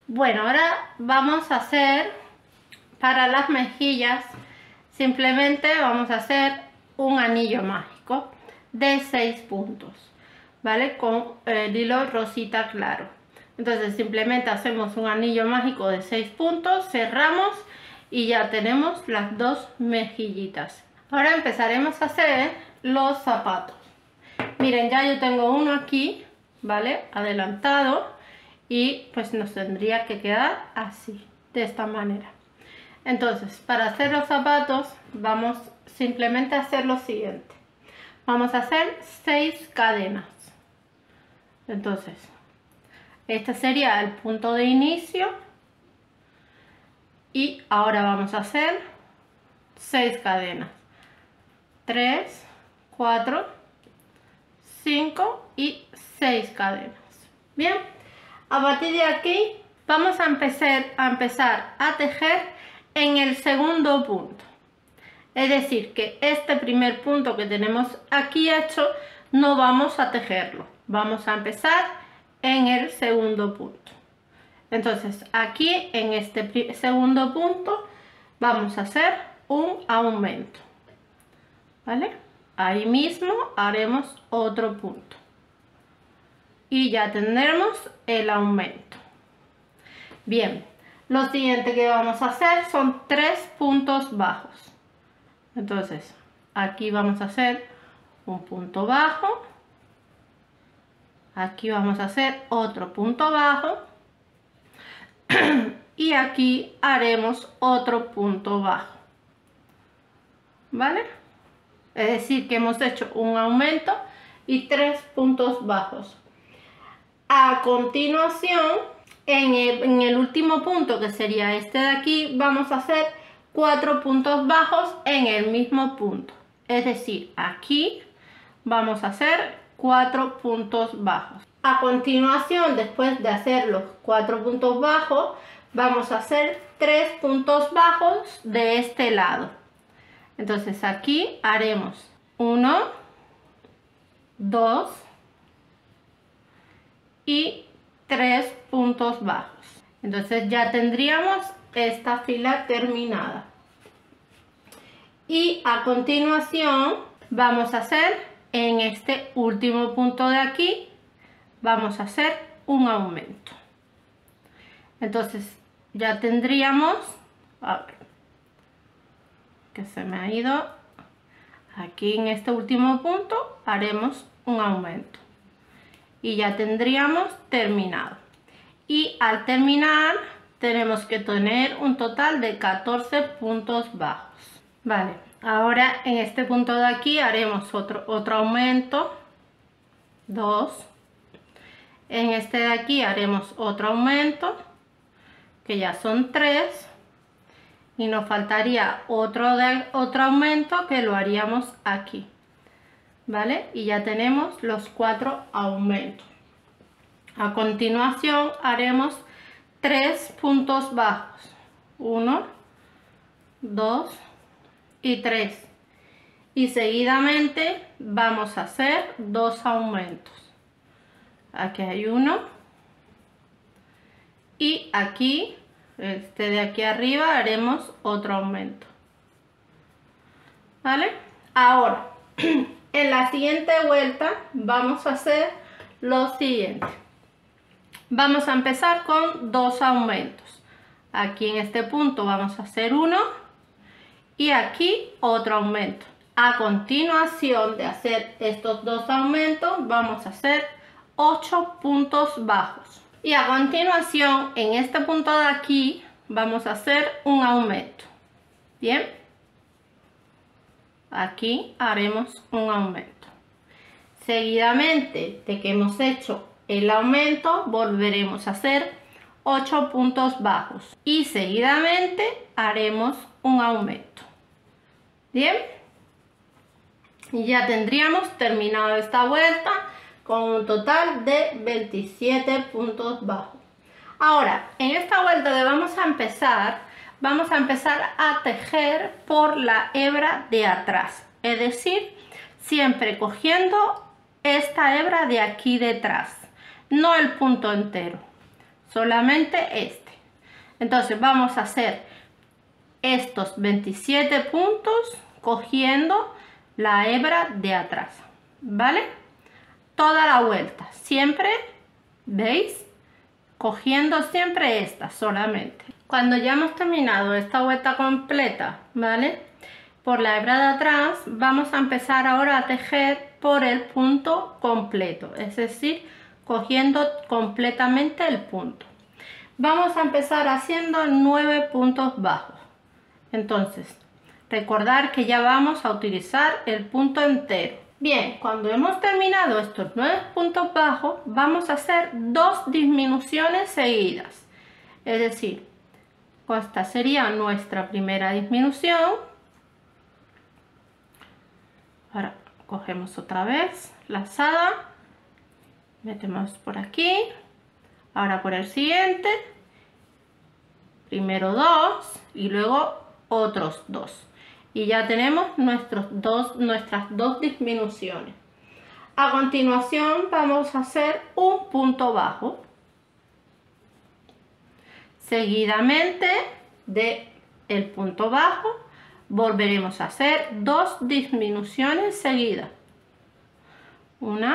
Bueno, ahora vamos a hacer para las mejillas, simplemente vamos a hacer un anillo mágico de 6 puntos, ¿vale? Con el hilo rosita claro. Entonces simplemente hacemos un anillo mágico de 6 puntos, cerramos y ya tenemos las dos mejillitas. Ahora empezaremos a hacer los zapatos. Miren, ya yo tengo uno aquí, ¿vale? Adelantado, y pues nos tendría que quedar así, de esta manera. Entonces, para hacer los zapatos vamos simplemente a hacer lo siguiente. Vamos a hacer 6 cadenas. Entonces, este sería el punto de inicio. Y ahora vamos a hacer 6 cadenas. 3, 4, 5 y 6 cadenas. Bien, a partir de aquí vamos a empezar a tejer en el segundo punto. Es decir, que este primer punto que tenemos aquí hecho no vamos a tejerlo. Vamos a empezar en el segundo punto. Entonces aquí en este segundo punto vamos a hacer un aumento, ¿vale? Ahí mismo haremos otro punto y ya tendremos el aumento. Bien, lo siguiente que vamos a hacer son 3 puntos bajos. Entonces aquí vamos a hacer un punto bajo, aquí vamos a hacer otro punto bajo y aquí haremos otro punto bajo, ¿vale? Es decir, que hemos hecho un aumento y 3 puntos bajos. A continuación, en el último punto, que sería este de aquí, vamos a hacer 4 puntos bajos en el mismo punto. Es decir, aquí vamos a hacer 4 puntos bajos. A continuación, después de hacer los 4 puntos bajos, vamos a hacer 3 puntos bajos de este lado. Entonces aquí haremos 1, 2 y 3 puntos bajos. Entonces ya tendríamos esta fila terminada. Y a continuación vamos a hacer en este último punto de aquí, vamos a hacer un aumento. Entonces ya tendríamos, a ver, que se me ha ido, aquí en este último punto haremos un aumento y ya tendríamos terminado. Y al terminar tenemos que tener un total de 14 puntos bajos. Vale, ahora en este punto de aquí haremos otro aumento, 2. En este de aquí haremos otro aumento, que ya son 3. Y nos faltaría otro aumento que lo haríamos aquí, ¿vale? Y ya tenemos los 4 aumentos. A continuación haremos 3 puntos bajos, 1, 2 y 3. Y seguidamente vamos a hacer 2 aumentos. Aquí hay uno y aquí, este de aquí arriba, haremos otro aumento, ¿vale? Ahora, en la siguiente vuelta vamos a hacer lo siguiente. Vamos a empezar con 2 aumentos. Aquí en este punto vamos a hacer uno y aquí otro aumento. A continuación de hacer estos 2 aumentos vamos a hacer 8 puntos bajos. Y a continuación en este punto de aquí vamos a hacer un aumento. Bien, aquí haremos un aumento. Seguidamente de que hemos hecho el aumento volveremos a hacer 8 puntos bajos y seguidamente haremos un aumento. Bien, y ya tendríamos terminado esta vuelta con un total de 27 puntos bajos. Ahora, en esta vuelta que vamos a empezar a tejer por la hebra de atrás, es decir, siempre cogiendo esta hebra de aquí detrás, no el punto entero, solamente este. Entonces vamos a hacer estos 27 puntos cogiendo la hebra de atrás, ¿vale? Toda la vuelta, siempre, ¿veis? Cogiendo siempre esta solamente. Cuando ya hemos terminado esta vuelta completa, ¿vale? Por la hebra de atrás vamos a empezar ahora a tejer por el punto completo, es decir, cogiendo completamente el punto. Vamos a empezar haciendo 9 puntos bajos. Entonces, recordar que ya vamos a utilizar el punto entero. Bien, cuando hemos terminado estos 9 puntos bajos, vamos a hacer 2 disminuciones seguidas. Es decir, esta sería nuestra primera disminución. Ahora cogemos otra vez lazada, metemos por aquí, ahora por el siguiente, primero 2 y luego otros 2 y ya tenemos nuestras dos disminuciones. A continuación vamos a hacer un punto bajo. Seguidamente de el punto bajo volveremos a hacer 2 disminuciones seguidas, 1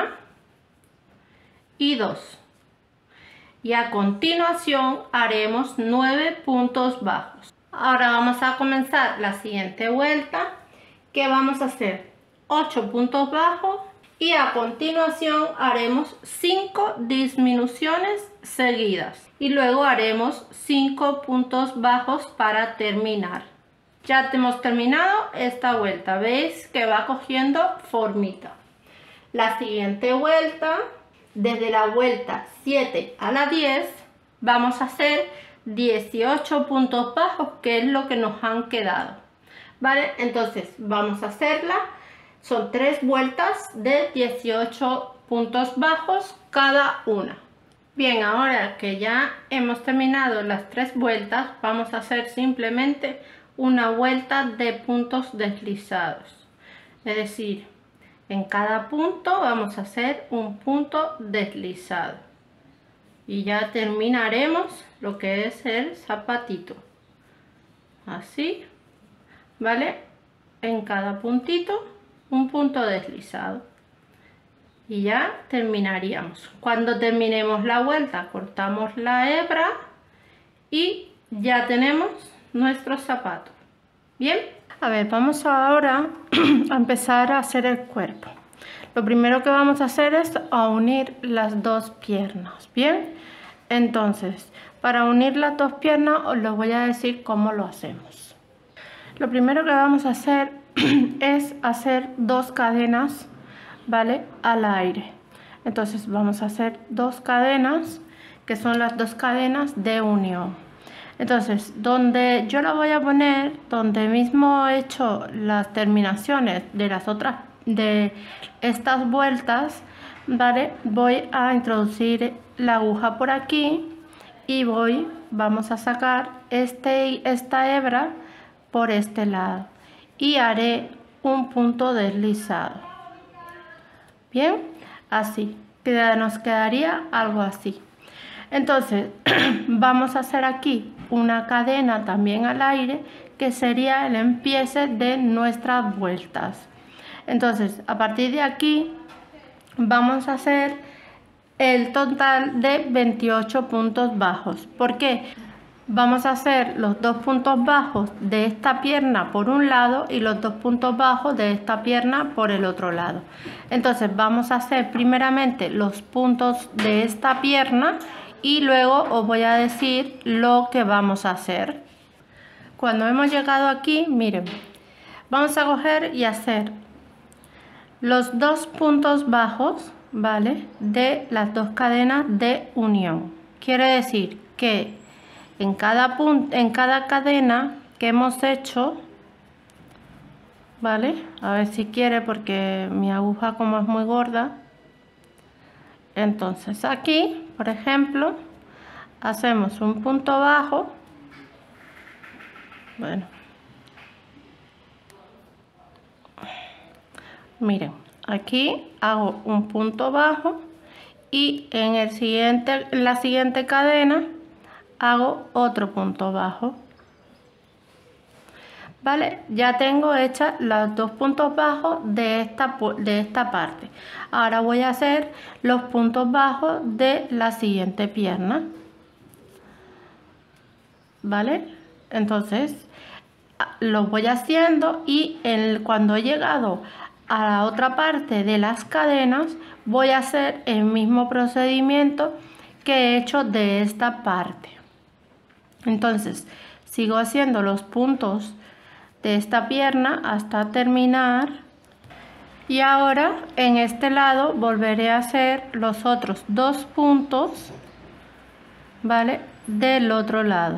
y 2, y a continuación haremos 9 puntos bajos. Ahora vamos a comenzar la siguiente vuelta, que vamos a hacer 8 puntos bajos y a continuación haremos 5 disminuciones seguidas y luego haremos 5 puntos bajos para terminar. Ya hemos terminado esta vuelta, veis que va cogiendo formita. La siguiente vuelta, desde la vuelta 7 a la 10, vamos a hacer 18 puntos bajos, que es lo que nos han quedado, ¿vale? Entonces vamos a hacerla, son 3 vueltas de 18 puntos bajos cada una. Bien, ahora que ya hemos terminado las 3 vueltas, vamos a hacer simplemente una vuelta de puntos deslizados, es decir, en cada punto vamos a hacer un punto deslizado y ya terminaremos lo que es el zapatito, así, ¿vale? En cada puntito un punto deslizado y ya terminaríamos. Cuando terminemos la vuelta cortamos la hebra y ya tenemos nuestros zapatos. Bien, a ver, vamos ahora a empezar a hacer el cuerpo. Lo primero que vamos a hacer es a unir las dos piernas. Bien, entonces para unir las dos piernas os lo voy a decir cómo lo hacemos. Lo primero que vamos a hacer es hacer 2 cadenas, ¿vale? Al aire. Entonces vamos a hacer 2 cadenas, que son las 2 cadenas de unión. Entonces, donde yo la voy a poner, donde mismo he hecho las terminaciones de las otras, de estas vueltas, ¿vale? Voy a introducir la aguja por aquí y vamos a sacar esta hebra por este lado y haré un punto deslizado. Bien, así, nos quedaría algo así. Entonces vamos a hacer aquí una cadena también al aire, que sería el empiece de nuestras vueltas. Entonces a partir de aquí vamos a hacer el total de 28 puntos bajos. ¿Por qué? Vamos a hacer los 2 puntos bajos de esta pierna por un lado y los 2 puntos bajos de esta pierna por el otro lado. Entonces vamos a hacer primeramente los puntos de esta pierna y luego os voy a decir lo que vamos a hacer. Cuando hemos llegado aquí, miren, vamos a coger y hacer los 2 puntos bajos, ¿vale? De las 2 cadenas de unión. Quiere decir que en cada cadena que hemos hecho, ¿vale? A ver si quiere, porque mi aguja como es muy gorda. Entonces aquí, por ejemplo, hacemos un punto bajo. Bueno, miren, aquí hago un punto bajo y en la siguiente cadena hago otro punto bajo. Vale, ya tengo hechas los dos puntos bajos de esta parte. Ahora voy a hacer los puntos bajos de la siguiente pierna. Vale, entonces los voy haciendo y cuando he llegado a la otra parte de las cadenas voy a hacer el mismo procedimiento que he hecho de esta parte. Entonces sigo haciendo los puntos de esta pierna hasta terminar, y ahora en este lado volveré a hacer los otros dos puntos, vale, del otro lado.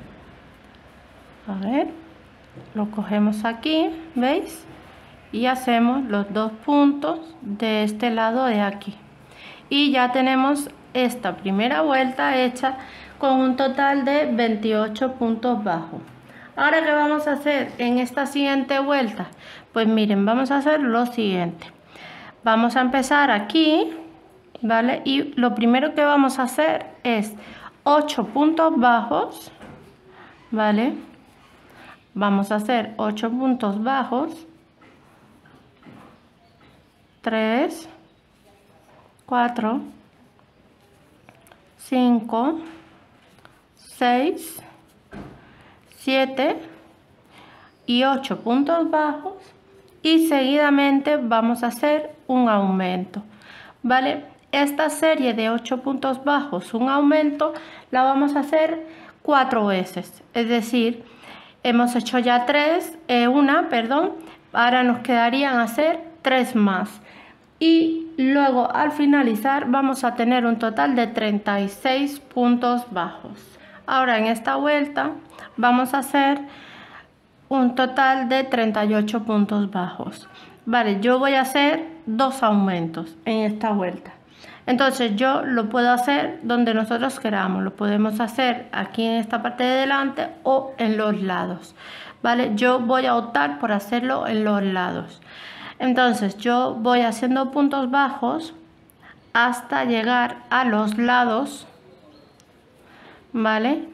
A ver, lo cogemos aquí, ¿veis? Y hacemos los dos puntos de este lado de aquí, y ya tenemos esta primera vuelta hecha con un total de 28 puntos bajos. Ahora, ¿qué vamos a hacer en esta siguiente vuelta? Pues miren, vamos a hacer lo siguiente. Vamos a empezar aquí, ¿vale? Y lo primero que vamos a hacer es 8 puntos bajos, ¿vale? Vamos a hacer 8 puntos bajos. 3, 4, 5, 6, 7 y 8 puntos bajos, y seguidamente vamos a hacer un aumento, ¿vale? Esta serie de 8 puntos bajos, un aumento, la vamos a hacer 4 veces, es decir, hemos hecho ya ahora nos quedarían hacer 3 más, y luego al finalizar vamos a tener un total de 36 puntos bajos. Ahora en esta vuelta vamos a hacer un total de 38 puntos bajos. Vale, yo voy a hacer 2 aumentos en esta vuelta. Entonces yo lo puedo hacer donde nosotros queramos. Lo podemos hacer aquí en esta parte de delante o en los lados. Vale, yo voy a optar por hacerlo en los lados. Entonces yo voy haciendo puntos bajos hasta llegar a los lados, ¿vale?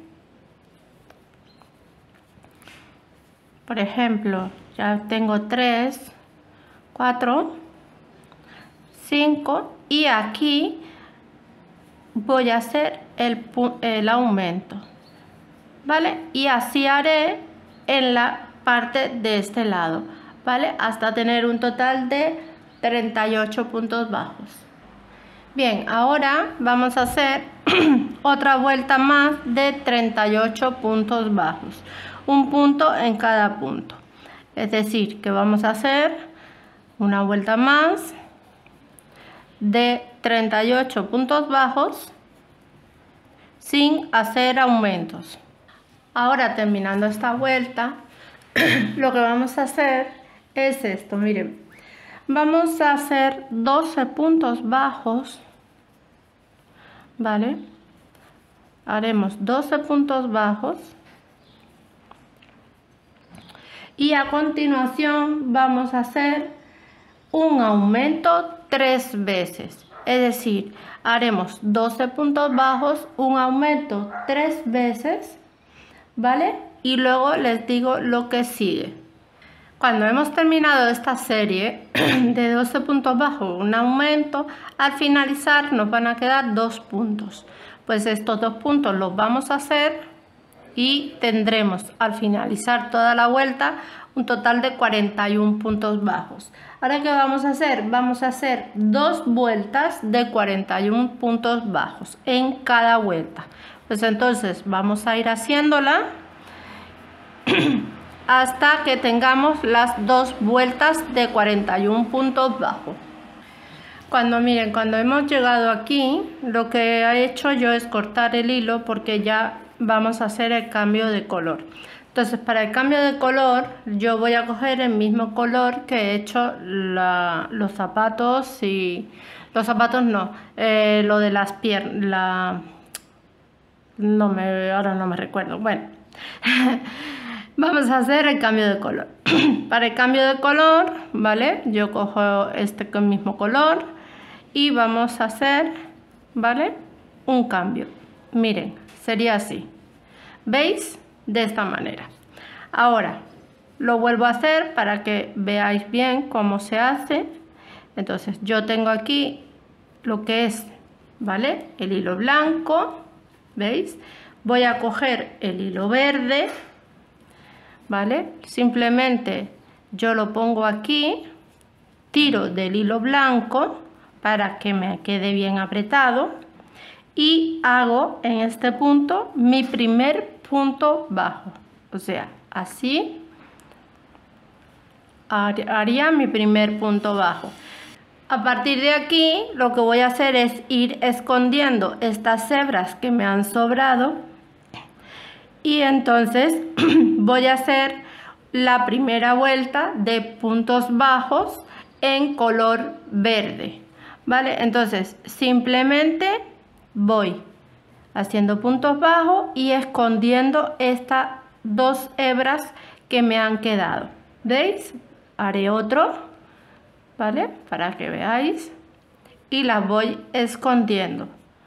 Por ejemplo, ya tengo 3, 4, 5 y aquí voy a hacer el aumento, ¿vale? Y así haré en la parte de este lado, ¿vale? Hasta tener un total de 38 puntos bajos. Bien, ahora vamos a hacer otra vuelta más de 38 puntos bajos. Un punto en cada punto. Es decir, que vamos a hacer una vuelta más de 38 puntos bajos sin hacer aumentos. Ahora, terminando esta vuelta, lo que vamos a hacer es esto, miren. Vamos a hacer 12 puntos bajos, ¿vale? Haremos 12 puntos bajos. Y a continuación vamos a hacer un aumento 3 veces. Es decir, haremos 12 puntos bajos, un aumento 3 veces, ¿vale? Y luego les digo lo que sigue. Cuando hemos terminado esta serie de 12 puntos bajos, un aumento, al finalizar nos van a quedar 2 puntos. Pues estos 2 puntos los vamos a hacer y tendremos al finalizar toda la vuelta un total de 41 puntos bajos. Ahora, ¿qué vamos a hacer? Vamos a hacer 2 vueltas de 41 puntos bajos en cada vuelta. Pues entonces vamos a ir haciéndola hasta que tengamos las 2 vueltas de 41 puntos bajos. Cuando hemos llegado aquí, lo que he hecho yo es cortar el hilo porque ya vamos a hacer el cambio de color. Entonces, para el cambio de color yo voy a coger el mismo color que he hecho los zapatos y... Los zapatos no, lo de las piernas, ahora no me recuerdo. Bueno, vamos a hacer el cambio de color. Para el cambio de color, ¿vale? Yo cojo este mismo color y vamos a hacer ¿vale? Un cambio. Miren, sería así. ¿Veis? De esta manera. Ahora lo vuelvo a hacer para que veáis bien cómo se hace. Entonces yo tengo aquí lo que es, ¿vale? El hilo blanco, ¿veis? Voy a coger el hilo verde, ¿vale? Simplemente yo lo pongo aquí, tiro del hilo blanco para que me quede bien apretado y hago en este punto mi primer punto bajo. O sea, así haría mi primer punto bajo. A partir de aquí lo que voy a hacer es ir escondiendo estas hebras que me han sobrado y entonces voy a hacer la primera vuelta de puntos bajos en color verde, ¿vale? Entonces simplemente voy haciendo puntos bajos y escondiendo estas dos hebras que me han quedado. ¿Veis? Haré otro, ¿vale? Para que veáis, y las voy escondiendo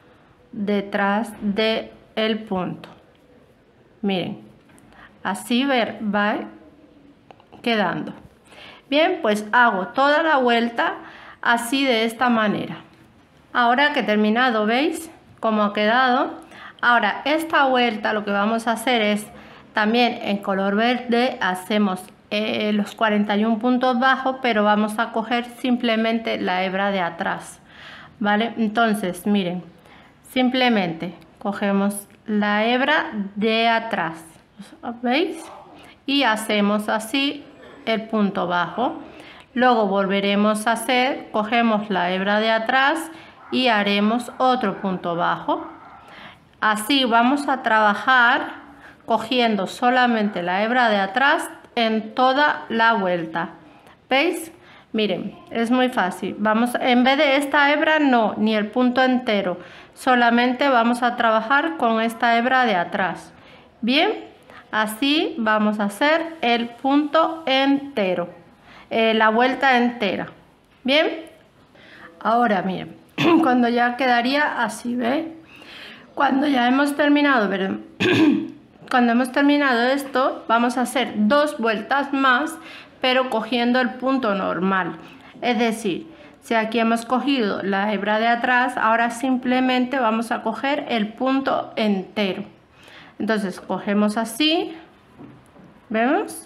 detrás del punto. Miren, así va quedando. Bien, pues hago toda la vuelta así, de esta manera. Ahora que he terminado, ¿veis cómo ha quedado? Ahora esta vuelta lo que vamos a hacer es también en color verde, hacemos los 41 puntos bajos, pero vamos a coger simplemente la hebra de atrás, ¿vale? Entonces miren, simplemente cogemos la hebra de atrás, ¿veis? Y hacemos así el punto bajo. Luego volveremos a hacer, cogemos la hebra de atrás y haremos otro punto bajo. Así vamos a trabajar cogiendo solamente la hebra de atrás en toda la vuelta. ¿Veis? Miren, es muy fácil. Vamos, en vez de esta hebra, no, ni el punto entero, solamente vamos a trabajar con esta hebra de atrás. Bien, así vamos a hacer el punto entero, la vuelta entera. Bien, ahora miren, cuando ya quedaría así, ¿veis? Cuando ya hemos terminado, perdón, cuando hemos terminado esto, vamos a hacer dos vueltas más, pero cogiendo el punto normal. Es decir, si aquí hemos cogido la hebra de atrás, ahora simplemente vamos a coger el punto entero. Entonces cogemos así, ¿vemos?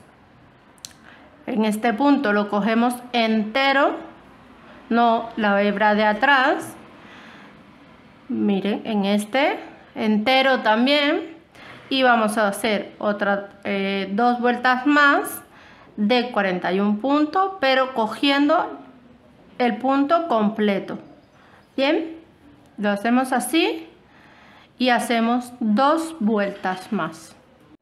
En este punto lo cogemos entero, no la hebra de atrás. Miren, en este entero también. Y vamos a hacer otras dos vueltas más de 41 puntos, pero cogiendo el punto completo. Bien, lo hacemos así y hacemos dos vueltas más.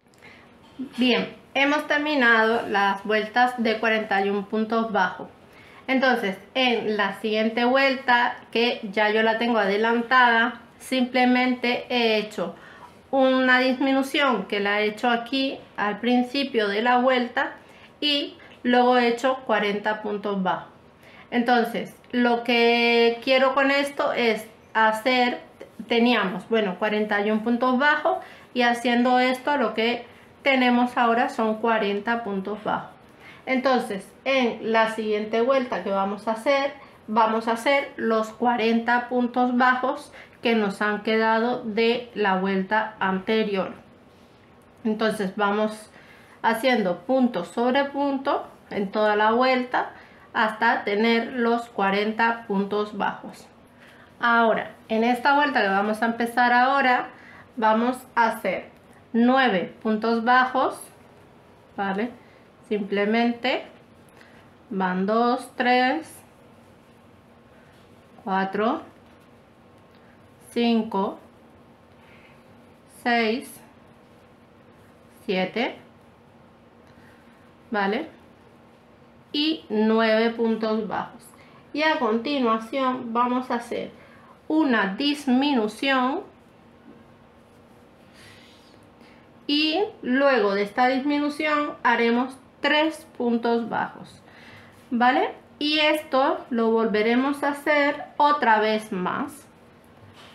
Bien, hemos terminado las vueltas de 41 puntos bajos. Entonces, en la siguiente vuelta, que ya yo la tengo adelantada, simplemente he hecho una disminución que la he hecho aquí al principio de la vuelta y luego he hecho 40 puntos bajos. Entonces lo que quiero con esto es hacer, teníamos, bueno, 41 puntos bajos y haciendo esto lo que tenemos ahora son 40 puntos bajos. Entonces en la siguiente vuelta que vamos a hacer los 40 puntos bajos que nos han quedado de la vuelta anterior. Entonces vamos haciendo punto sobre punto en toda la vuelta hasta tener los 40 puntos bajos. Ahora, en esta vuelta que vamos a empezar ahora, vamos a hacer 9 puntos bajos, ¿vale? Simplemente van 2, 3, 4, 5, 6, 7, ¿vale? Y 9 puntos bajos. Y a continuación vamos a hacer una disminución y luego de esta disminución haremos 3 puntos bajos, ¿vale? Y esto lo volveremos a hacer otra vez más.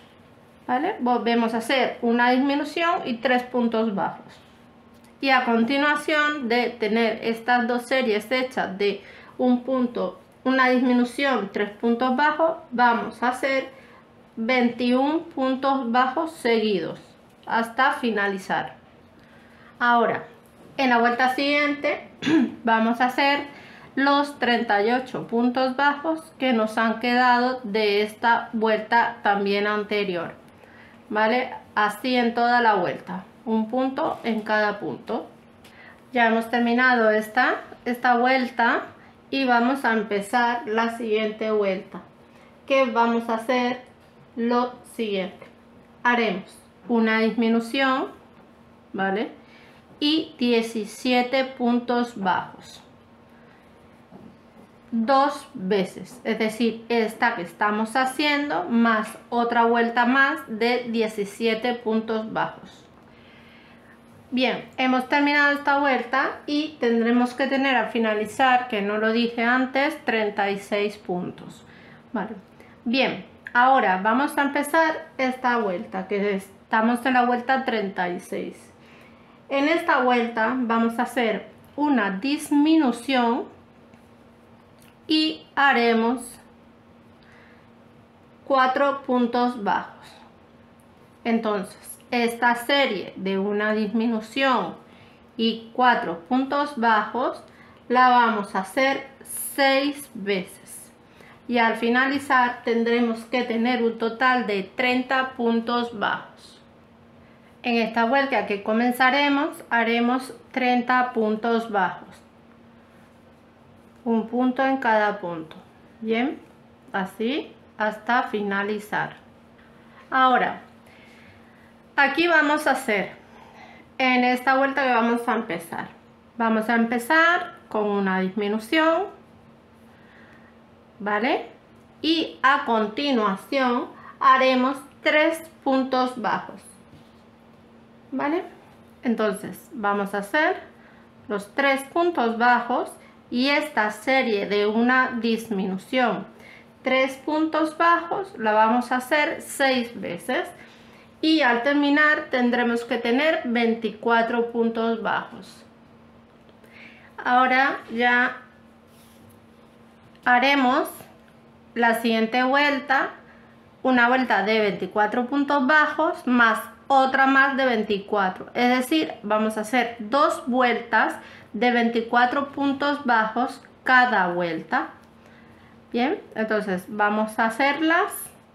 ¿vale? Volvemos a hacer una disminución y 3 puntos bajos. Y a continuación de tener estas dos series hechas de un punto, una disminución, 3 puntos bajos, vamos a hacer 21 puntos bajos seguidos hasta finalizar. Ahora, en la vuelta siguiente vamos a hacer los 38 puntos bajos que nos han quedado de esta vuelta también anterior, ¿vale? Así en toda la vuelta, un punto en cada punto. Ya hemos terminado esta vuelta y vamos a empezar la siguiente vuelta, que vamos a hacer lo siguiente. Haremos una disminución, ¿vale? Y 17 puntos bajos. 2 veces, es decir, esta que estamos haciendo más otra vuelta más de 17 puntos bajos. Bien, hemos terminado esta vuelta y tendremos que tener al finalizar, que no lo dije antes, 36 puntos. Vale. Bien, ahora vamos a empezar esta vuelta, que estamos en la vuelta 36. En esta vuelta vamos a hacer una disminución y haremos 4 puntos bajos. Entonces, esta serie de una disminución y 4 puntos bajos la vamos a hacer 6 veces. Y al finalizar tendremos que tener un total de 30 puntos bajos. En esta vuelta que comenzaremos haremos 30 puntos bajos. Un punto en cada punto. Bien, así hasta finalizar. Ahora, aquí vamos a hacer, en esta vuelta que vamos a empezar con una disminución, ¿vale? Y a continuación haremos 3 puntos bajos, ¿vale? Entonces vamos a hacer los 3 puntos bajos y esta serie de una disminución, 3 puntos bajos, la vamos a hacer 6 veces. Y al terminar tendremos que tener 24 puntos bajos. Ahora ya haremos la siguiente vuelta, una vuelta de 24 puntos bajos más otra más de 24. Es decir, vamos a hacer 2 vueltas de 24 puntos bajos cada vuelta. Bien, entonces vamos a hacerlas.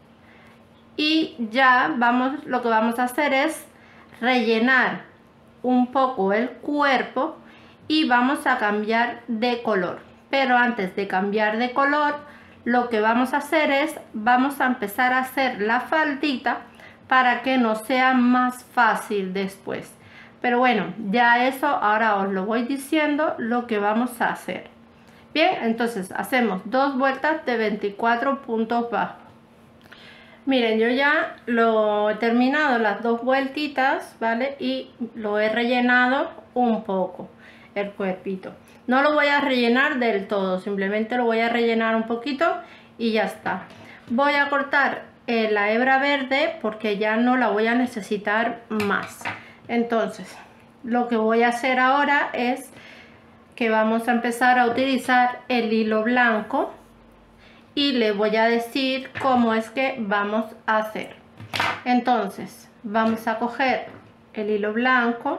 Y ya lo que vamos a hacer es rellenar un poco el cuerpo y vamos a cambiar de color. Pero antes de cambiar de color, lo que vamos a hacer es, vamos a empezar a hacer la faldita para que nos sea más fácil después. Pero bueno, ya eso ahora os lo voy diciendo lo que vamos a hacer. Bien, entonces hacemos 2 vueltas de 24 puntos bajos. Miren, yo ya lo he terminado las 2 vueltitas, ¿vale? Y lo he rellenado un poco, el cuerpito. No lo voy a rellenar del todo, simplemente lo voy a rellenar un poquito y ya está. Voy a cortar la hebra verde porque ya no la voy a necesitar más. Entonces, lo que voy a hacer ahora es que vamos a empezar a utilizar el hilo blanco. Y le voy a decir cómo es que vamos a hacer. Entonces vamos a coger el hilo blanco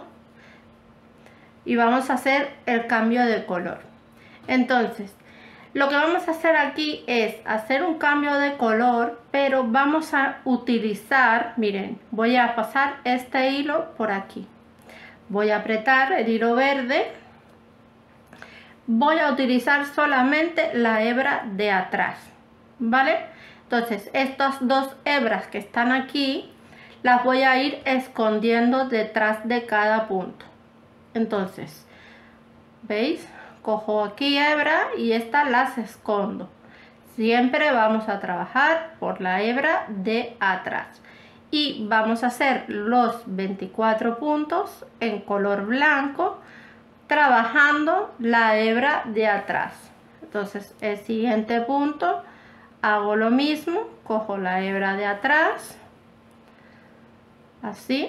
y vamos a hacer el cambio de color. Entonces lo que vamos a hacer aquí es hacer un cambio de color, pero vamos a utilizar, miren, voy a pasar este hilo por aquí, voy a apretar el hilo verde. Voy a utilizar solamente la hebra de atrás, ¿vale? Entonces estas 2 hebras que están aquí las voy a ir escondiendo detrás de cada punto. Entonces, ¿veis? Cojo aquí hebra y estas las escondo. Siempre vamos a trabajar por la hebra de atrás. Y vamos a hacer los 24 puntos en color blanco, trabajando la hebra de atrás. Entonces el siguiente punto hago lo mismo, cojo la hebra de atrás, así.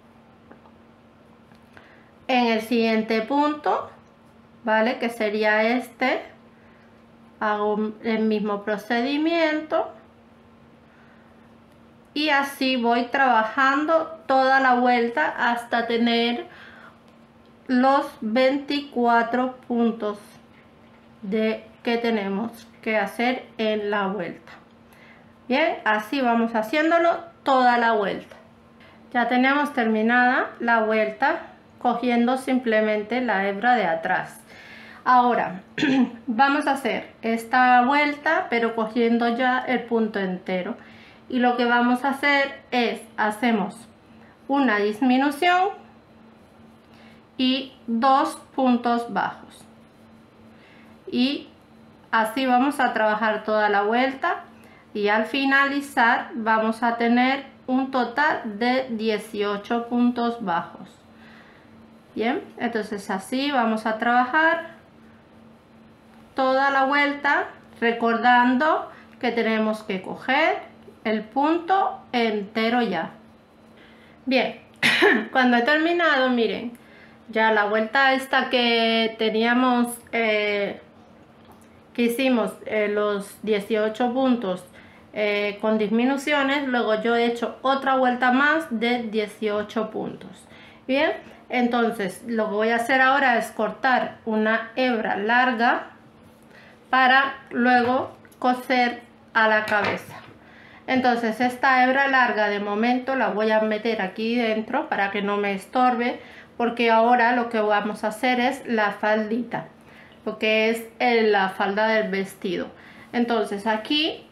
En el siguiente punto, ¿vale? Que sería este, hago el mismo procedimiento y así voy trabajando toda la vuelta hasta tener los 24 puntos que tenemos que hacer en la vuelta. Bien, así vamos haciéndolo toda la vuelta. Ya tenemos terminada la vuelta cogiendo simplemente la hebra de atrás. Ahora vamos a hacer esta vuelta pero cogiendo ya el punto entero, y lo que vamos a hacer es hacemos una disminución y 2 puntos bajos, y así vamos a trabajar toda la vuelta, y al finalizar vamos a tener un total de 18 puntos bajos. Bien, entonces así vamos a trabajar toda la vuelta, recordando que tenemos que coger el punto entero ya. Bien, cuando he terminado, miren, ya la vuelta esta que teníamos, que hicimos los 18 puntos con disminuciones, luego yo he hecho otra vuelta más de 18 puntos. Bien, entonces lo que voy a hacer ahora es cortar una hebra larga para luego coser a la cabeza. Entonces esta hebra larga de momento la voy a meter aquí dentro para que no me estorbe, porque ahora lo que vamos a hacer es la faldita, lo que es la falda del vestido. Entonces aquí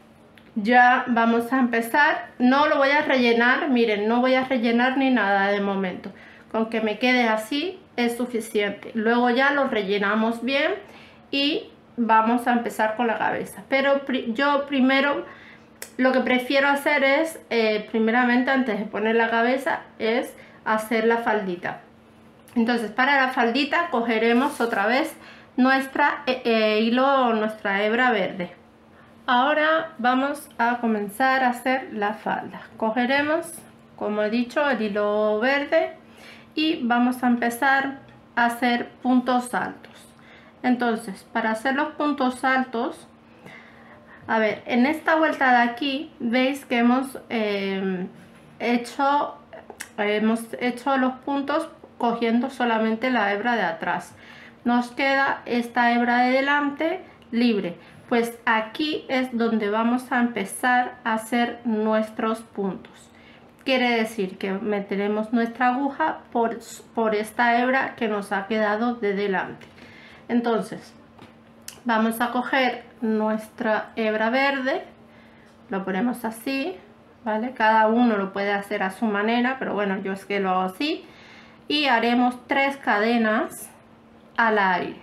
ya vamos a empezar. No lo voy a rellenar, miren, no voy a rellenar ni nada de momento, con que me quede así es suficiente. Luego ya lo rellenamos bien y vamos a empezar con la cabeza, pero yo primero lo que prefiero hacer es primeramente, antes de poner la cabeza, es hacer la faldita. Entonces para la faldita cogeremos otra vez nuestra nuestra hebra verde. Ahora vamos a comenzar a hacer la falda. Cogeremos, como he dicho, el hilo verde y vamos a empezar a hacer puntos altos. Entonces, para hacer los puntos altos, a ver, en esta vuelta de aquí, veis que hemos hecho los puntos cogiendo solamente la hebra de atrás. Nos queda esta hebra de delante libre. Pues aquí es donde vamos a empezar a hacer nuestros puntos. Quiere decir que meteremos nuestra aguja por esta hebra que nos ha quedado de delante. Entonces vamos a coger nuestra hebra verde, lo ponemos así, ¿vale? Cada uno lo puede hacer a su manera, pero bueno, yo es que lo hago así, y haremos 3 cadenas al aire,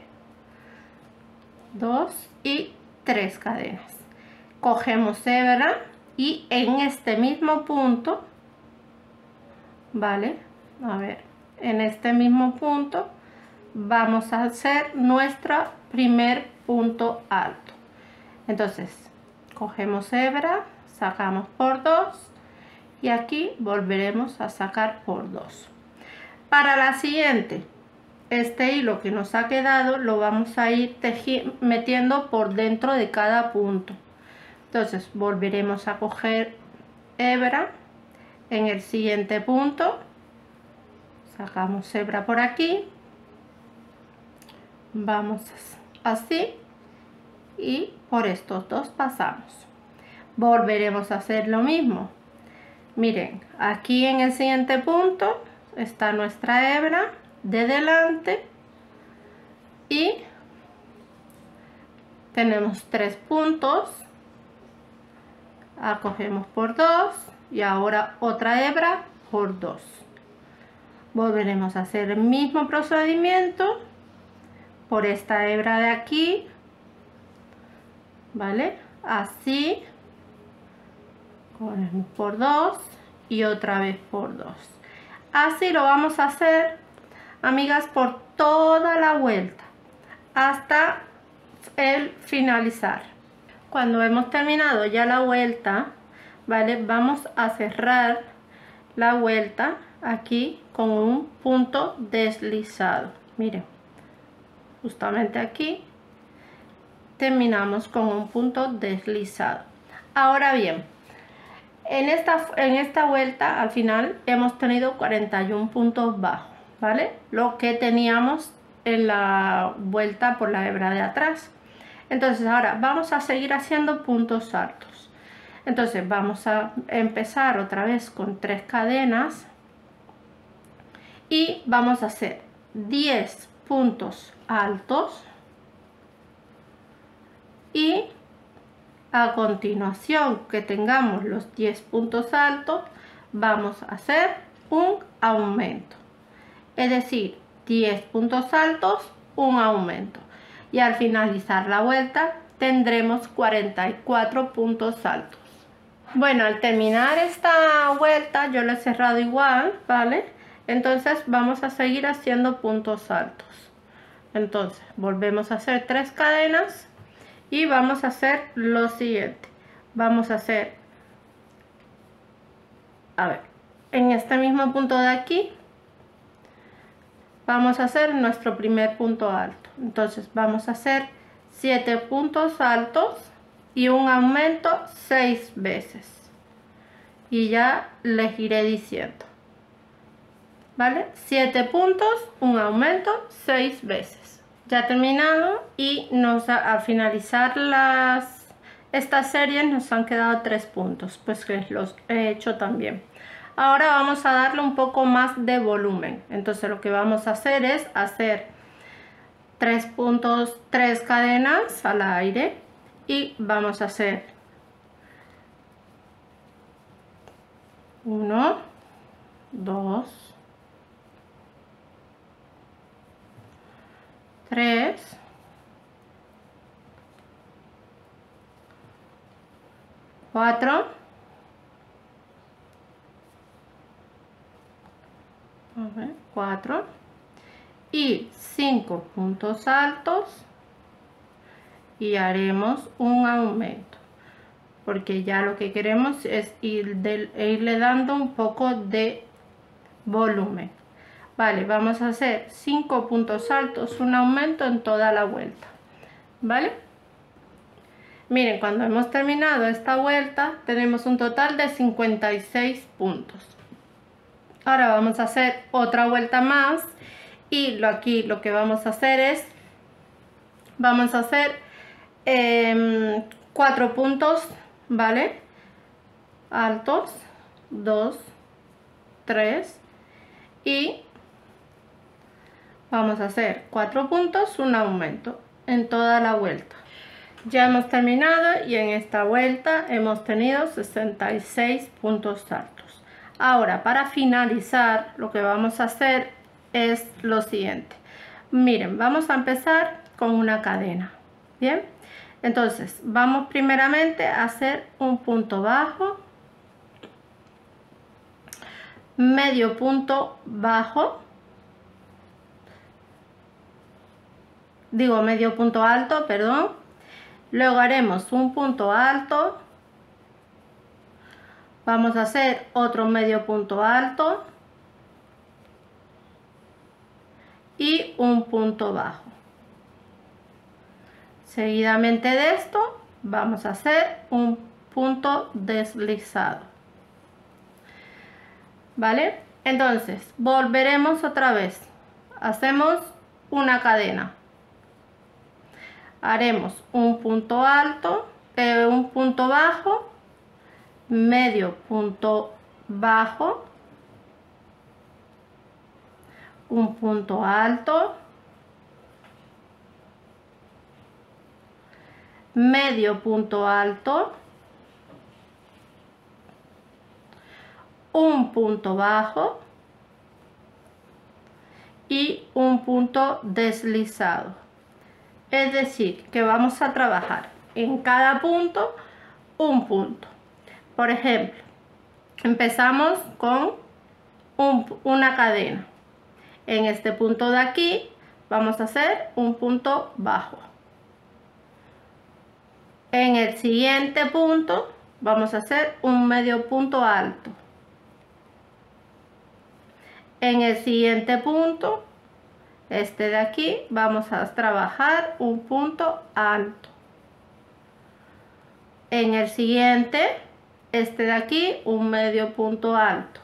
2 y 3 cadenas. Cogemos hebra y en este mismo punto, ¿vale? A ver, en este mismo punto vamos a hacer nuestro primer punto alto. Entonces cogemos hebra, sacamos por 2 y aquí volveremos a sacar por 2. Para la siguiente, este hilo que nos ha quedado lo vamos a ir metiendo por dentro de cada punto. Entonces volveremos a coger hebra en el siguiente punto, sacamos hebra por aquí, vamos así y por estos dos pasamos. Volveremos a hacer lo mismo. Miren, aquí en el siguiente punto está nuestra hebra de delante y tenemos 3 puntos, cogemos por 2 y ahora otra hebra por 2. Volveremos a hacer el mismo procedimiento por esta hebra de aquí, ¿vale? Así, ponemos por 2 y otra vez por 2. Así lo vamos a hacer, amigas, por toda la vuelta hasta el finalizar. Cuando hemos terminado ya la vuelta, ¿vale? Vamos a cerrar la vuelta aquí con un punto deslizado. Miren, justamente aquí terminamos con un punto deslizado. Ahora bien, en esta vuelta al final hemos tenido 41 puntos bajos, ¿vale? Lo que teníamos en la vuelta por la hebra de atrás. Entonces ahora vamos a seguir haciendo puntos altos. Entonces vamos a empezar otra vez con 3 cadenas y vamos a hacer 10 puntos altos y a continuación que tengamos los 10 puntos altos vamos a hacer un aumento, es decir, 10 puntos altos, un aumento, y al finalizar la vuelta tendremos 44 puntos altos. Bueno, al terminar esta vuelta yo lo he cerrado igual, ¿vale? Entonces vamos a seguir haciendo puntos altos. Entonces volvemos a hacer 3 cadenas y vamos a hacer lo siguiente. Vamos a hacer, a ver, en este mismo punto de aquí vamos a hacer nuestro primer punto alto. Entonces vamos a hacer 7 puntos altos y un aumento 6 veces, y ya les iré diciendo, ¿vale? 7 puntos, un aumento 6 veces. Ya terminado, y al finalizar esta serie nos han quedado 3 puntos, pues que los he hecho también. Ahora vamos a darle un poco más de volumen. Entonces lo que vamos a hacer es hacer 3 puntos, 3 cadenas al aire, y vamos a hacer 1, 2, 3, 4, 4 y 5 puntos altos, y haremos un aumento porque ya lo que queremos es irle dando un poco de volumen. Vale, vamos a hacer 5 puntos altos, un aumento en toda la vuelta, ¿vale? Miren, cuando hemos terminado esta vuelta tenemos un total de 56 puntos. Ahora vamos a hacer otra vuelta más, y aquí lo que vamos a hacer es, vamos a hacer 4 puntos, ¿vale? Altos, 2, 3, y vamos a hacer 4 puntos, un aumento en toda la vuelta. Ya hemos terminado, y en esta vuelta hemos tenido 66 puntos altos. Ahora, para finalizar, lo que vamos a hacer es lo siguiente. Miren, vamos a empezar con una cadena. Bien, entonces vamos primeramente a hacer un punto bajo, medio punto bajo, medio punto alto, perdón. Luego haremos un punto alto, vamos a hacer otro medio punto alto y un punto bajo. Seguidamente de esto vamos a hacer un punto deslizado, ¿vale? Entonces volveremos otra vez, hacemos una cadena, haremos un punto alto, un punto bajo, medio punto bajo, un punto alto, medio punto alto, un punto bajo y un punto deslizado. Es decir, que vamos a trabajar en cada punto un punto. Por ejemplo, empezamos con una cadena. En este punto de aquí vamos a hacer un punto bajo. En el siguiente punto vamos a hacer un medio punto alto. En el siguiente punto, este de aquí, vamos a trabajar un punto alto. En el siguiente, este de aquí, un medio punto alto.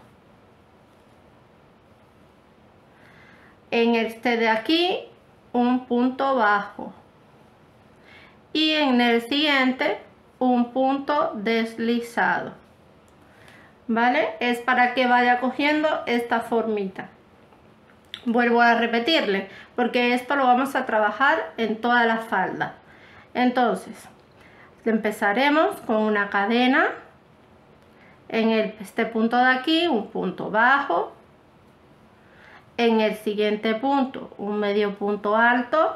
En este de aquí, un punto bajo. Y en el siguiente, un punto deslizado. ¿Vale? Es para que vaya cogiendo esta formita. Vuelvo a repetirle, porque esto lo vamos a trabajar en toda la falda. Entonces, empezaremos con una cadena. En este punto de aquí, un punto bajo. En el siguiente punto, un medio punto alto.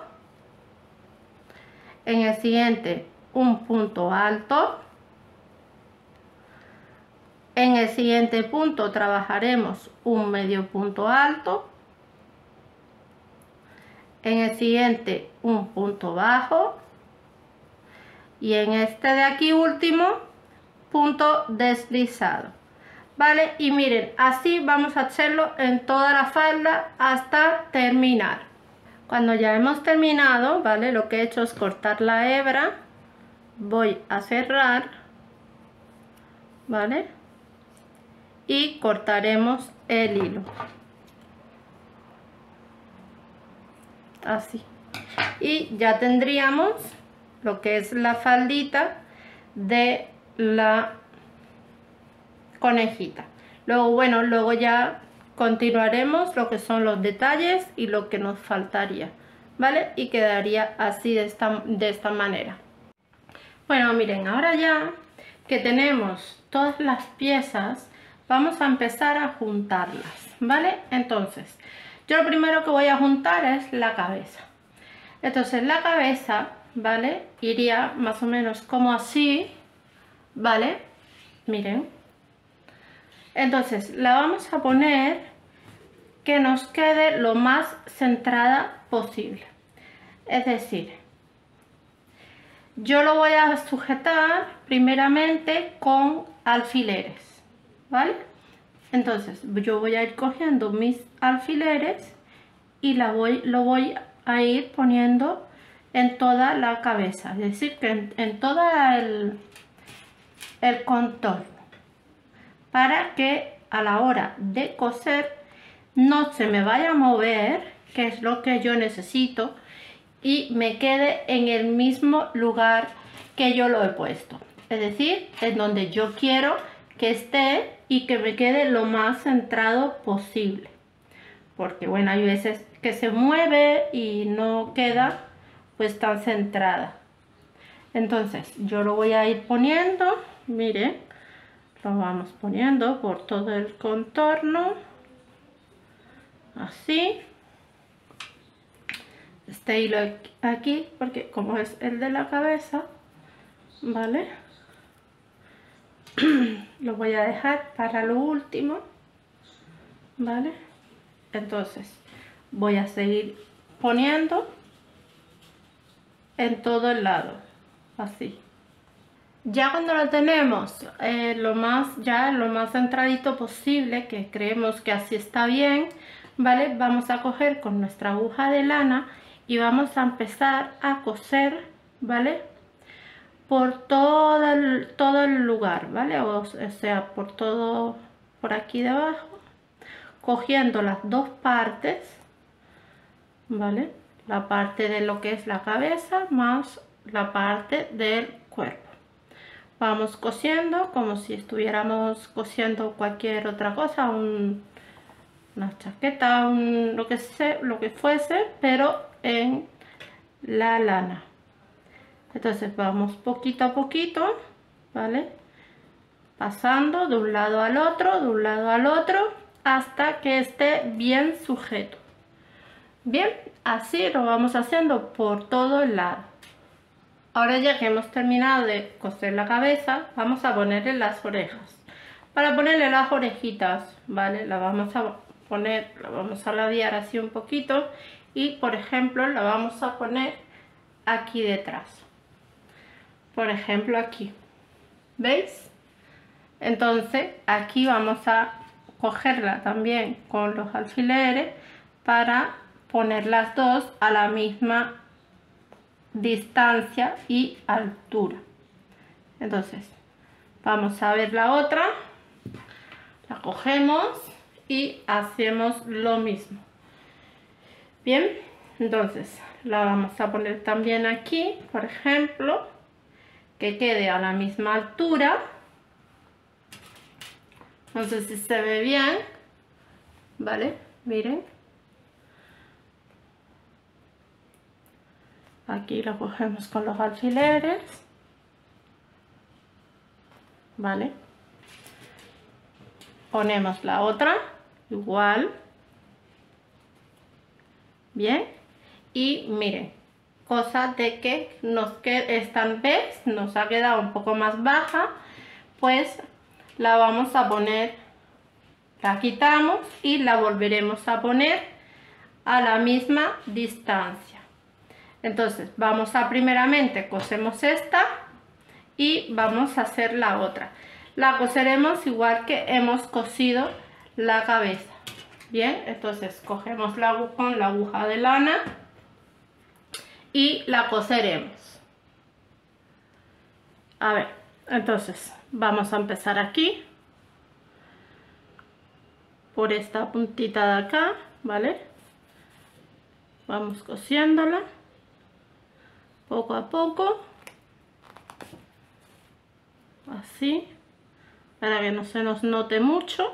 En el siguiente, un punto alto. En el siguiente punto trabajaremos un medio punto alto. En el siguiente, un punto bajo. Y en este de aquí último, punto deslizado. ¿Vale? Y miren, así vamos a hacerlo en toda la falda hasta terminar. Cuando ya hemos terminado, ¿vale? Lo que he hecho es cortar la hebra. Voy a cerrar, ¿vale? Y cortaremos el hilo. Así. Y ya tendríamos lo que es la faldita de la conejita. Luego, bueno, luego ya continuaremos lo que son los detalles y lo que nos faltaría, ¿vale? Y quedaría así de esta manera. Bueno, miren, ahora ya que tenemos todas las piezas, vamos a empezar a juntarlas, ¿vale? Entonces, yo lo primero que voy a juntar es la cabeza. Entonces, la cabeza, ¿vale? Iría más o menos como así, ¿vale? Miren. Entonces, la vamos a poner que nos quede lo más centrada posible. Es decir, yo lo voy a sujetar primeramente con alfileres, ¿vale? Entonces, yo voy a ir cogiendo mis alfileres y lo voy a ir poniendo en toda la cabeza, es decir, que en todo el contorno, para que a la hora de coser no se me vaya a mover, que es lo que yo necesito, y me quede en el mismo lugar que yo lo he puesto, es decir, en donde yo quiero que esté y que me quede lo más centrado posible, porque bueno, hay veces que se mueve y no queda pues tan centrada. Entonces yo lo voy a ir poniendo, miren, lo vamos poniendo por todo el contorno, así. Este hilo aquí, porque como es el de la cabeza, ¿vale? Lo voy a dejar para lo último, ¿vale? Entonces voy a seguir poniendo en todo el lado, así. Ya cuando lo tenemos lo más centradito posible, que creemos que así está bien, ¿vale? Vamos a coger con nuestra aguja de lana y vamos a empezar a coser, ¿vale? Por todo el lugar, ¿vale? O sea, por aquí debajo, cogiendo las dos partes, ¿vale? La parte de lo que es la cabeza más la parte del cuerpo. Vamos cosiendo como si estuviéramos cosiendo cualquier otra cosa, una chaqueta, lo que fuese, pero en la lana. Entonces vamos poquito a poquito, ¿vale? Pasando de un lado al otro, de un lado al otro, hasta que esté bien sujeto. Bien, así lo vamos haciendo por todo el lado. Ahora ya que hemos terminado de coser la cabeza, vamos a ponerle las orejas. Para ponerle las orejitas, ¿vale? La vamos a poner, la vamos a ladear así un poquito y, por ejemplo, la vamos a poner aquí detrás. Por ejemplo, aquí. ¿Veis? Entonces, aquí vamos a cogerla también con los alfileres para poner las dos a la misma distancia y altura. Entonces vamos a ver la otra, la cogemos y hacemos lo mismo. Bien, entonces la vamos a poner también aquí, por ejemplo, que quede a la misma altura. No sé si se ve bien, ¿vale? Miren. Aquí lo cogemos con los alfileres, ¿vale? Ponemos la otra, igual. Bien. Y miren, cosa de que esta vez nos ha quedado un poco más baja, pues la vamos a poner, la quitamos y la volveremos a poner a la misma distancia. Entonces vamos a primeramente cosemos esta y vamos a hacer la otra. La coseremos igual que hemos cosido la cabeza. Bien, entonces cogemos con la aguja de lana y la coseremos. A ver, entonces vamos a empezar aquí por esta puntita de acá, ¿vale? Vamos cosiéndola poco a poco, así, para que no se nos note mucho.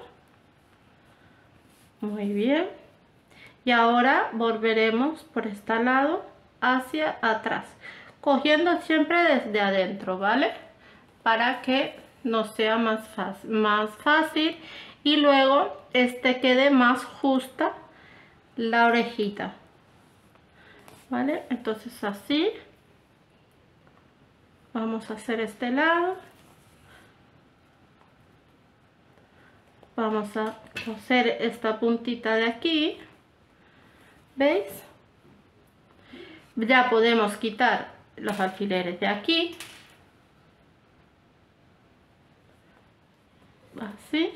Muy bien. Y ahora volveremos por este lado hacia atrás, cogiendo siempre desde adentro, ¿vale? Para que nos sea más fácil y luego quede más justa la orejita, ¿vale? Entonces así vamos a hacer este lado, vamos a coser esta puntita de aquí, ¿veis? Ya podemos quitar los alfileres de aquí, así,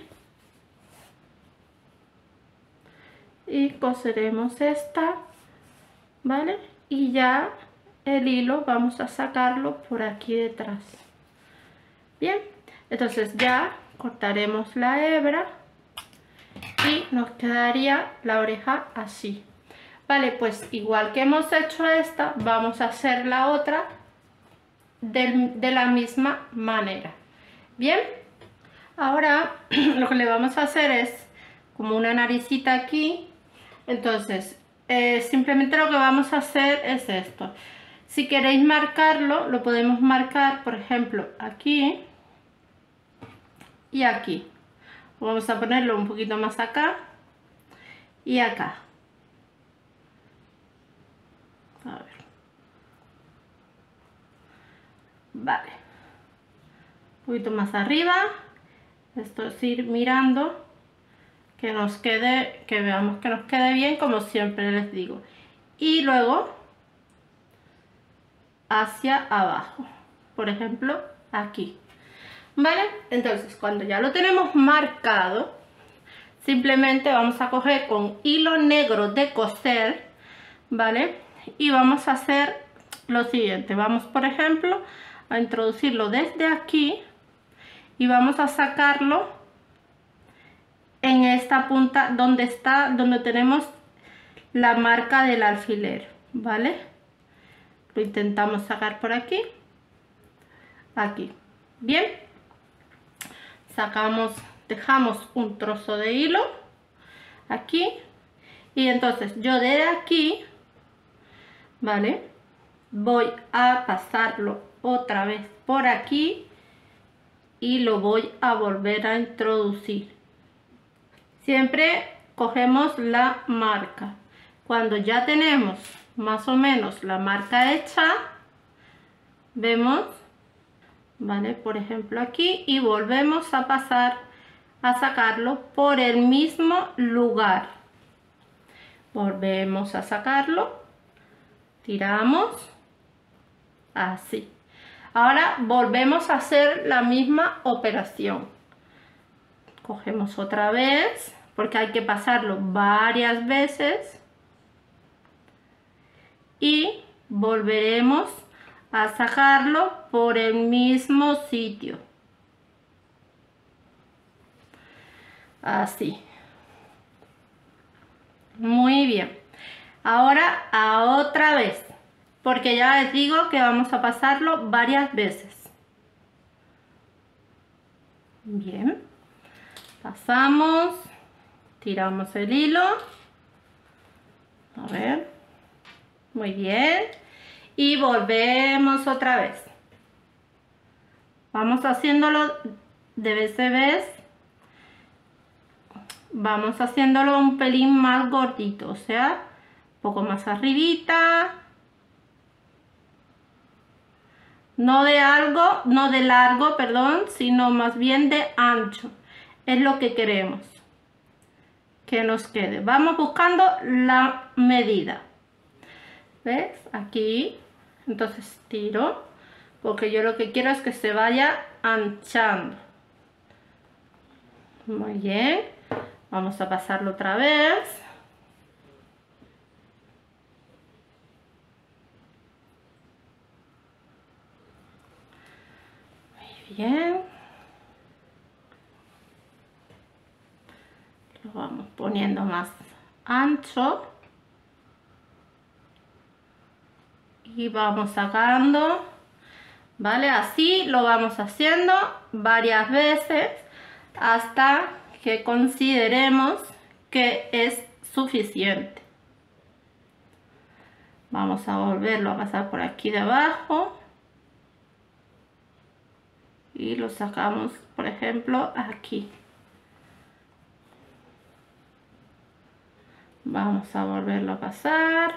y coseremos esta, ¿vale? Y ya el hilo vamos a sacarlo por aquí detrás. Bien, entonces ya cortaremos la hebra y nos quedaría la oreja así. Vale, pues igual que hemos hecho esta, vamos a hacer la otra de la misma manera. Bien, ahora lo que le vamos a hacer es como una naricita aquí. Entonces simplemente lo que vamos a hacer es esto. Si queréis marcarlo, lo podemos marcar, por ejemplo, aquí y aquí. Vamos a ponerlo un poquito más acá y acá. A ver. Vale. Un poquito más arriba. Esto es ir mirando que nos quede, que veamos que nos quede bien, como siempre les digo. Y luego hacia abajo, por ejemplo aquí, ¿vale? Entonces cuando ya lo tenemos marcado, simplemente vamos a coger con hilo negro de coser, ¿vale? Y vamos a hacer lo siguiente. Vamos, por ejemplo, a introducirlo desde aquí y vamos a sacarlo en esta punta donde tenemos la marca del alfiler, ¿vale? Lo intentamos sacar por aquí, aquí. Bien, sacamos, dejamos un trozo de hilo aquí y entonces yo desde aquí, ¿vale? Voy a pasarlo otra vez por aquí y lo voy a volver a introducir. Siempre cogemos la marca. Cuando ya tenemos más o menos la marca hecha, vemos, ¿vale? Por ejemplo aquí, y volvemos a pasar a sacarlo por el mismo lugar. Volvemos a sacarlo, tiramos, así. Ahora volvemos a hacer la misma operación. Cogemos otra vez, porque hay que pasarlo varias veces. Y volveremos a sacarlo por el mismo sitio. Así. Muy bien. Ahora a otra vez, porque ya les digo que vamos a pasarlo varias veces. Bien. Pasamos, tiramos el hilo. A ver. Muy bien. Y volvemos otra vez. Vamos haciéndolo de vez en vez. Vamos haciéndolo un pelín más gordito, o sea, un poco más arribita. No de largo, perdón, sino más bien de ancho. Es lo que queremos que nos quede. Vamos buscando la medida. ¿Ves? Aquí. Entonces tiro, porque yo lo que quiero es que se vaya anchando. Muy bien. Vamos a pasarlo otra vez. Muy bien. Lo vamos poniendo más ancho. Y vamos sacando. ¿Vale? Así lo vamos haciendo varias veces hasta que consideremos que es suficiente. Vamos a volverlo a pasar por aquí de abajo y lo sacamos, por ejemplo, aquí. Vamos a volverlo a pasar.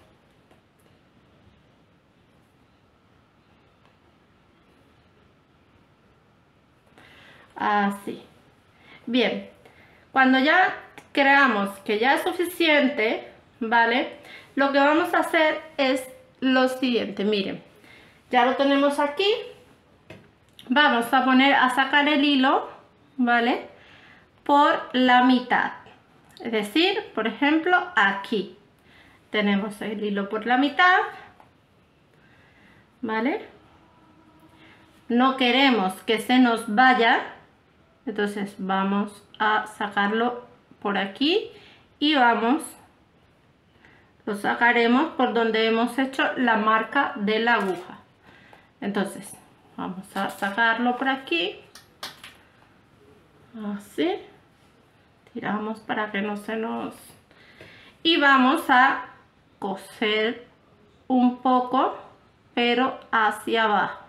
Así. Bien, cuando ya creamos que ya es suficiente, ¿vale? Lo que vamos a hacer es lo siguiente, miren. Ya lo tenemos aquí. Vamos a sacar el hilo, ¿vale? Por la mitad. Es decir, por ejemplo, aquí. Tenemos el hilo por la mitad, ¿vale? No queremos que se nos vaya. Entonces vamos a sacarlo por aquí y lo sacaremos por donde hemos hecho la marca de la aguja. Entonces vamos a sacarlo por aquí, así, tiramos para que no se nos... Y vamos a coser un poco, pero hacia abajo.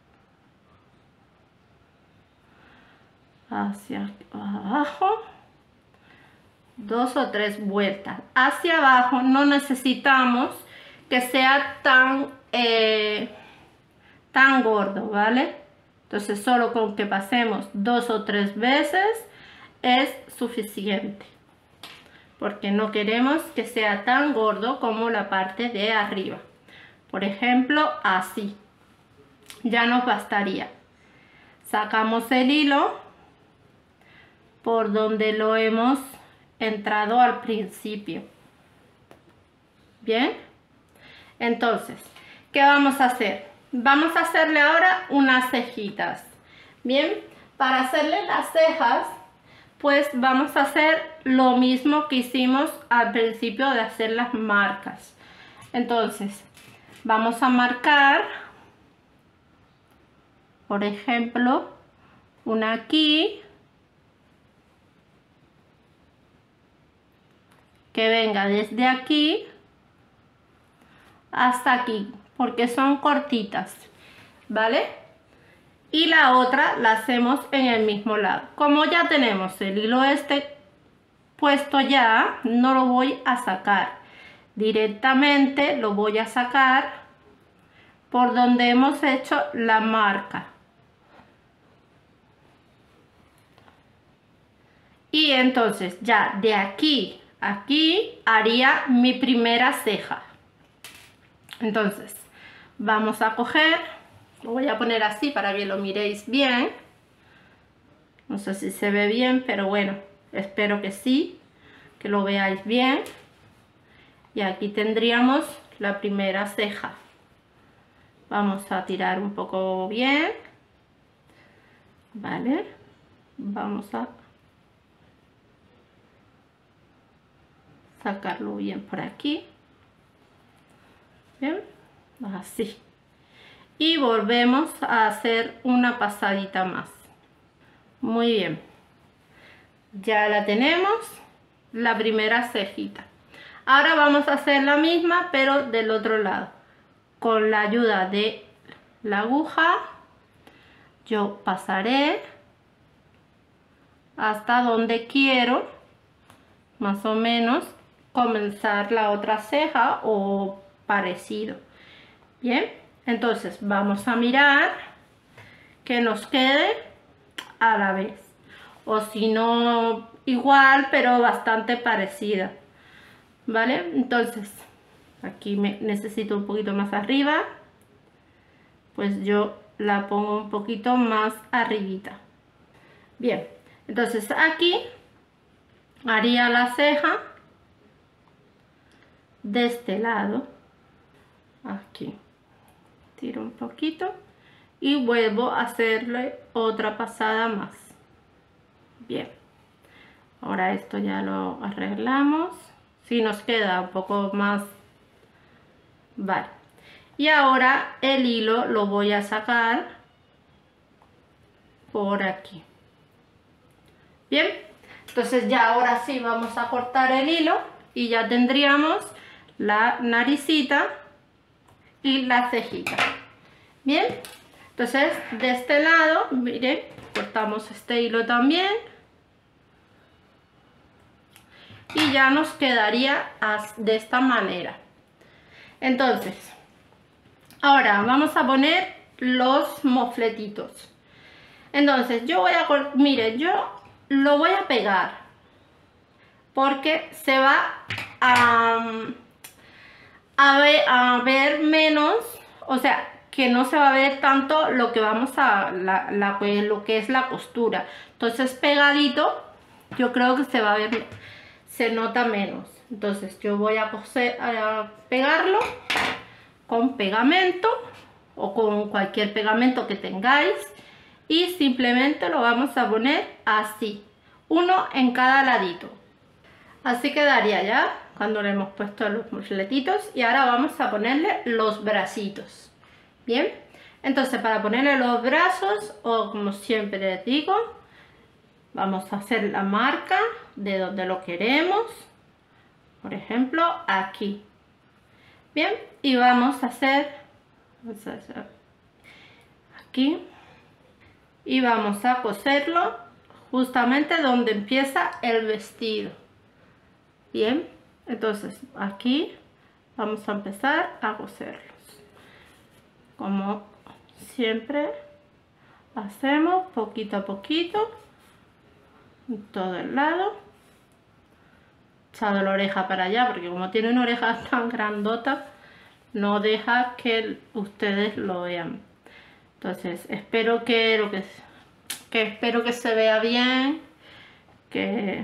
Hacia abajo, 2 o 3 vueltas hacia abajo. No necesitamos que sea tan gordo, ¿vale? Entonces solo con que pasemos 2 o 3 veces es suficiente, porque no queremos que sea tan gordo como la parte de arriba. Por ejemplo, así ya nos bastaría. Sacamos el hilo por donde lo hemos entrado al principio. Bien, entonces, ¿qué vamos a hacer? Vamos a hacerle ahora unas cejitas. Bien, para hacerle las cejas, pues vamos a hacer lo mismo que hicimos al principio de hacer las marcas. Entonces, vamos a marcar, por ejemplo, una aquí, que venga desde aquí hasta aquí, porque son cortitas, ¿vale? Y la otra la hacemos en el mismo lado. Como ya tenemos el hilo este puesto ya, no lo voy a sacar directamente, lo voy a sacar por donde hemos hecho la marca. Y entonces ya de aquí a aquí haría mi primera ceja. Entonces vamos a coger, lo voy a poner así para que lo miréis bien. No sé si se ve bien, pero bueno, espero que sí, que lo veáis bien. Y aquí tendríamos la primera ceja. Vamos a tirar un poco bien, ¿vale? Vamos a sacarlo bien por aquí. Bien, así. Y volvemos a hacer una pasadita más. Muy bien. Ya la tenemos, la primera cejita. Ahora vamos a hacer la misma, pero del otro lado. Con la ayuda de la aguja, yo pasaré hasta donde quiero, más o menos, comenzar la otra ceja o parecido. Bien, entonces vamos a mirar que nos quede a la vez, o si no igual, pero bastante parecida, ¿vale? Entonces aquí necesito un poquito más arriba, pues yo la pongo un poquito más arribita. Bien, entonces aquí haría la ceja de este lado, aquí tiro un poquito y vuelvo a hacerle otra pasada más. Bien, ahora esto ya lo arreglamos. Si nos queda un poco más, vale. Y ahora el hilo lo voy a sacar por aquí. Bien, entonces ya ahora sí vamos a cortar el hilo y ya tendríamos la naricita y la cejita. Bien, entonces de este lado, miren, cortamos este hilo también y ya nos quedaría de esta manera. Entonces ahora vamos a poner los mofletitos. Entonces yo voy a, miren, yo lo voy a pegar porque se va a ver menos, o sea, que no se va a ver tanto lo que vamos a lo que es la costura. Entonces pegadito yo creo que se va a ver, se nota menos. Entonces yo voy a pegarlo con pegamento o con cualquier pegamento que tengáis y simplemente lo vamos a poner así, uno en cada ladito. Así quedaría ya cuando le hemos puesto los mofletitos. Y ahora vamos a ponerle los bracitos. Bien, entonces para ponerle los brazos, o como siempre les digo, vamos a hacer la marca de donde lo queremos. Por ejemplo, aquí. Bien, y vamos a hacer aquí. Y vamos a coserlo justamente donde empieza el vestido. Bien, entonces aquí vamos a empezar a coserlos. Como siempre hacemos, poquito a poquito, en todo el lado. Echado la oreja para allá, porque como tiene una oreja tan grandota, no deja que ustedes lo vean. Entonces espero que se vea bien, que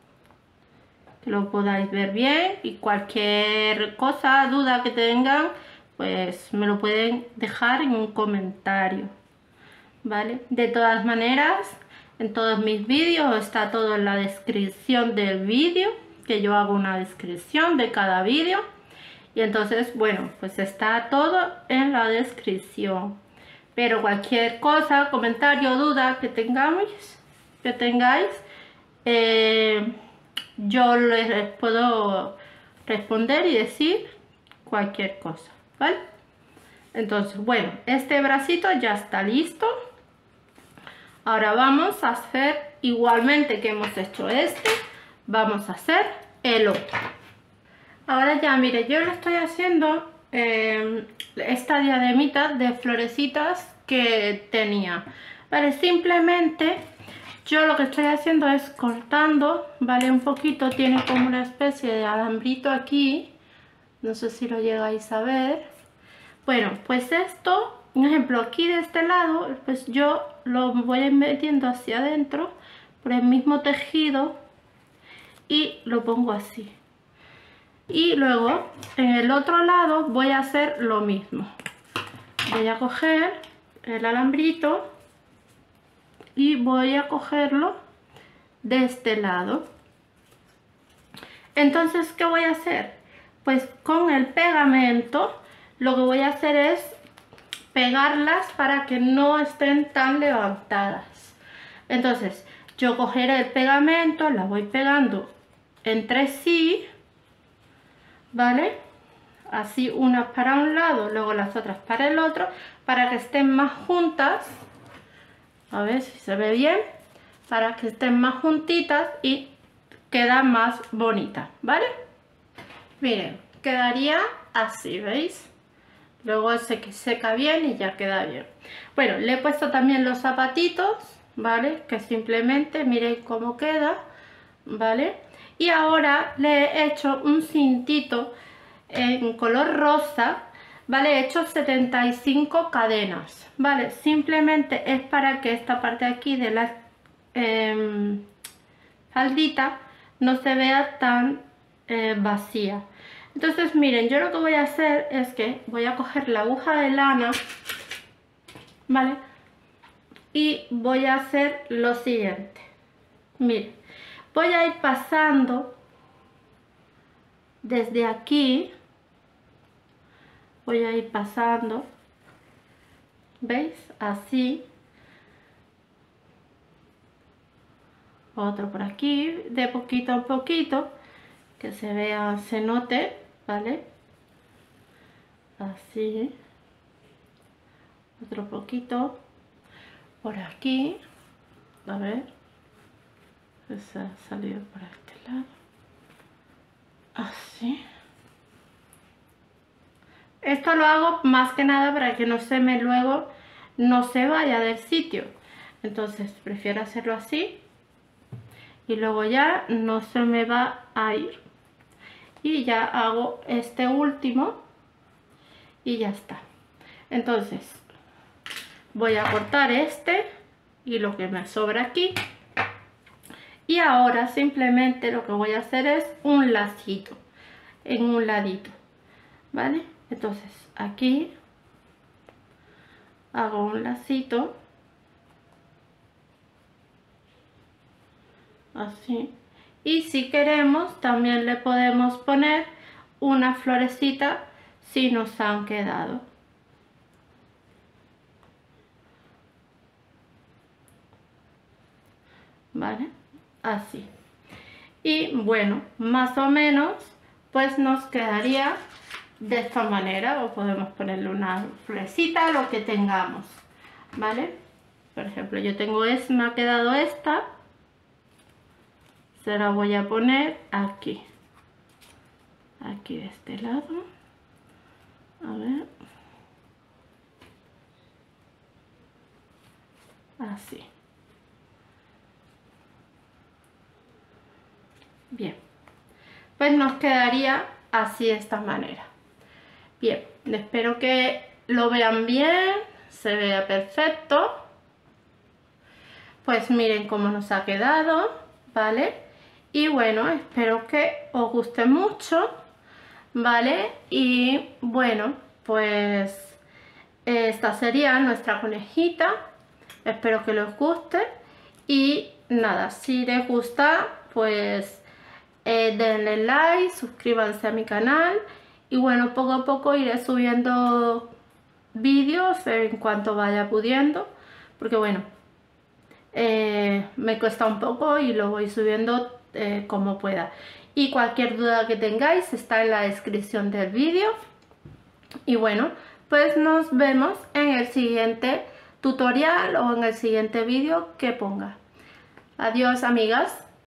lo podáis ver bien, y cualquier cosa, duda que tengan, pues me lo pueden dejar en un comentario, ¿vale? De todas maneras, en todos mis vídeos está todo en la descripción del vídeo, que yo hago una descripción de cada vídeo, y entonces, bueno, pues está todo en la descripción. Pero cualquier cosa, comentario, duda que tengáis, yo les puedo responder y decir cualquier cosa, ¿vale? Entonces, bueno, este bracito ya está listo. Ahora vamos a hacer, igualmente que hemos hecho este, vamos a hacer el otro. Ahora ya, mire, yo le estoy haciendo esta diademita de florecitas que tenía, ¿vale? Simplemente yo lo que estoy haciendo es cortando, ¿vale? Un poquito, tiene como una especie de alambrito aquí, no sé si lo llegáis a ver. Bueno, pues esto un ejemplo, aquí de este lado, pues yo lo voy a ir metiendo hacia adentro por el mismo tejido y lo pongo así. Y luego en el otro lado voy a hacer lo mismo. Voy a coger el alambrito y voy a cogerlo de este lado. Entonces, ¿qué voy a hacer? Pues con el pegamento lo que voy a hacer es pegarlas para que no estén tan levantadas. Entonces yo cogeré el pegamento, la voy pegando entre sí, ¿vale? Así unas para un lado, luego las otras para el otro, para que estén más juntas. A ver si se ve bien, para que estén más juntitas y queda más bonita, ¿vale? Miren, quedaría así, ¿veis? Luego se seca bien y ya queda bien. Bueno, le he puesto también los zapatitos, ¿vale? Que simplemente miren cómo queda, ¿vale? Y ahora le he hecho un cintito en color rosa, ¿vale? He hecho 75 cadenas, ¿vale? Simplemente es para que esta parte de aquí de la faldita no se vea tan vacía. Entonces miren, yo lo que voy a hacer es que voy a coger la aguja de lana, ¿vale? Y voy a hacer lo siguiente. Miren, voy a ir pasando desde aquí, voy a ir pasando, ¿veis? Así. Otro por aquí, de poquito a poquito, que se vea, se note, ¿vale? Así. Otro poquito por aquí, a ver, se ha salido por este lado, así. Esto lo hago más que nada para que no se me luego no se vaya del sitio, entonces prefiero hacerlo así y luego ya no se me va a ir. Y ya hago este último y ya está. Entonces voy a cortar este y lo que me sobra aquí, y ahora simplemente lo que voy a hacer es un lacito en un ladito, ¿vale? Entonces aquí hago un lacito así, y si queremos también le podemos poner una florecita si nos han quedado. ¿Vale? Así. Y bueno, más o menos pues nos quedaría de esta manera, o podemos ponerle una florecita, lo que tengamos, ¿vale? Por ejemplo, yo tengo me ha quedado esta, se la voy a poner aquí, aquí de este lado, a ver, así. Bien, pues nos quedaría así de esta manera. Bien, espero que lo vean bien, se vea perfecto. Pues miren cómo nos ha quedado, ¿vale? Y bueno, espero que os guste mucho, ¿vale? Y bueno, pues esta sería nuestra conejita. Espero que les guste. Y nada, si les gusta, pues denle like, suscríbanse a mi canal. Y bueno, poco a poco iré subiendo vídeos en cuanto vaya pudiendo. Porque bueno, me cuesta un poco y lo voy subiendo como pueda. Y cualquier duda que tengáis está en la descripción del vídeo. Y bueno, pues nos vemos en el siguiente tutorial o en el siguiente vídeo que ponga. Adiós, amigas.